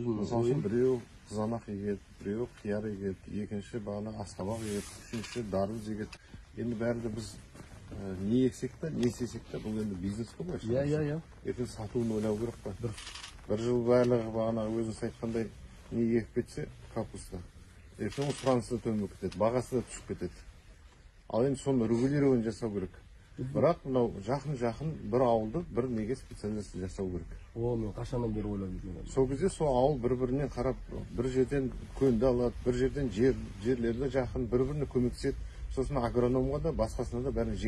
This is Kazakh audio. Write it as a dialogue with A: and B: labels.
A: Мысалы үшін біреу қызанақ егеді, біреу қияр егеді, екінші бағана асқабақ егеді, үшінші дарыз егеді. Енді бәрі де біз не ексек та, не істесек та, бұл енді бизнес қой былайша.
B: Иә.
A: Ертең сатуын ойлау керек па? Бір жыл барлығы бағана өзіңіз айтқандай не егіп кетсе, капуста. Ертең сұранысы төмендеп кетеді, бағасы да түсіп кетеді. Ал енді соны регулирование жасау керек. Бірақ мынау жақын бір ауылды бір неге специалист жасау керек.
B: О, мен қашаннан бері ойлап жүрмін.
A: Сол кезде сол ауыл бір-бірінен қарап, бір жерден көнді алады, бір жерден жерлерді жақын, бір-біріне көмектеседі. Сосын агрономға да басқасына да бәрін